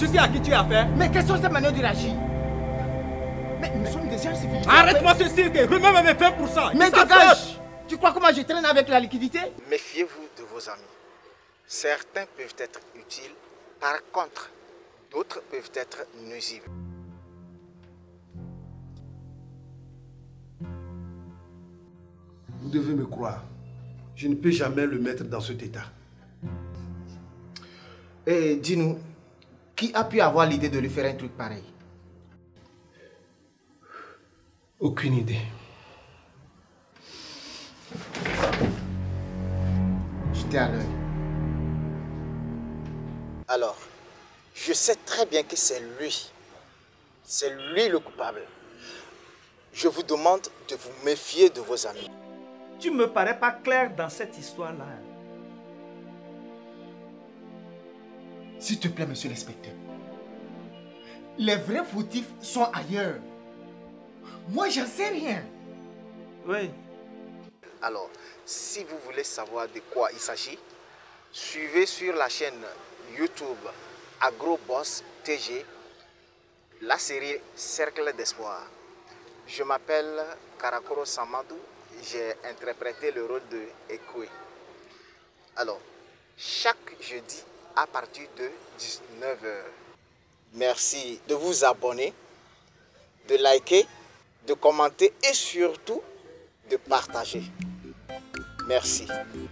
Tu sais à qui tu as affaire? Mais quelles sont ces manières de réagir? Mais nous sommes des gens civilisés. Arrête-moi ce cirque, remets mes 20%. Mais dégage! Tu crois que moi je traîne avec la liquidité? Méfiez-vous de vos amis. Certains peuvent être utiles, par contre, d'autres peuvent être nuisibles. Vous devez me croire. Je ne peux jamais le mettre dans cet état. Et dis-nous, qui a pu avoir l'idée de lui faire un truc pareil? Aucune idée. J'étais à l'œil. Alors, je sais très bien que c'est lui. C'est lui le coupable. Je vous demande de vous méfier de vos amis. Tu me parais pas clair dans cette histoire-là. S'il te plaît, monsieur l'inspecteur. Les vrais fautifs sont ailleurs. Moi, j'en sais rien. Oui. Alors, si vous voulez savoir de quoi il s'agit, suivez sur la chaîne YouTube AgroBoss TG la série Cercle d'Espoir. Je m'appelle Karakoro Samadou, j'ai interprété le rôle de Ekwe. Alors, chaque jeudi à partir de 19 h. Merci de vous abonner, de liker, de commenter et surtout de partager. Merci.